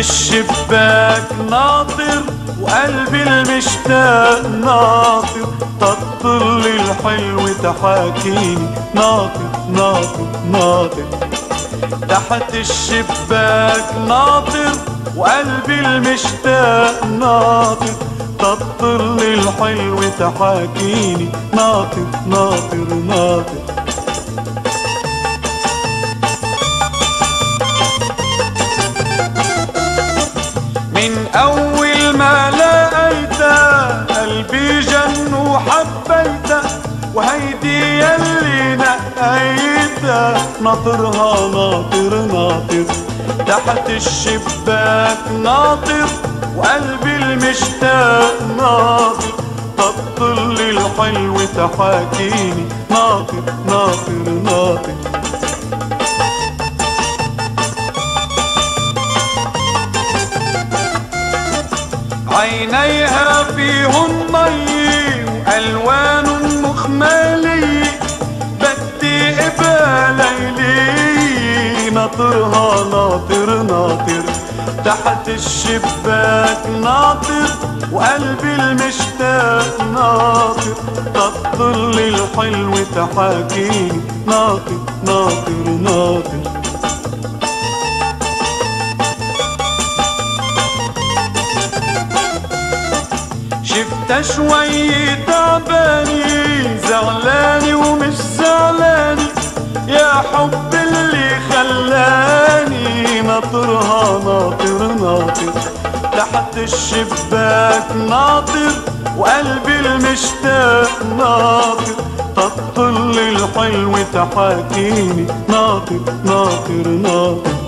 الشباك ناطر وقلبي المشتاق ناطر، تطل الحلو تحاكيني ناطر ناطر ناطر. تحت الشباك ناطر وقلبي المشتاق ناطر، تطل الحلو تحاكيني ناطر ناطر ناطر. من أول ما لقيتها قلبي جن وحبيتها، وهيدي يلي نقيتها ناطرها ناطر ناطر. تحت الشباك ناطر وقلبي المشتاق ناطر، تطل الحلو تحاكيني ناطر ناطر ناطر. عينيها فيهن مي وألوان مخملي، بدي إبقى ليلي ناطرها ناطر ناطر. تحت الشباك ناطر وقلبي المشتاق ناطر، تطل الحلو تحاكيني ناطر ناطر ناطر. شفتها شوي تعباني زعلاني ومش زعلاني، يا حب اللي خلاني ناطرها ناطر ناطر. تحت الشباك ناطر وقلبي المشتاق ناطر، تطل الحلو تحاكيني ناطر ناطر ناطر.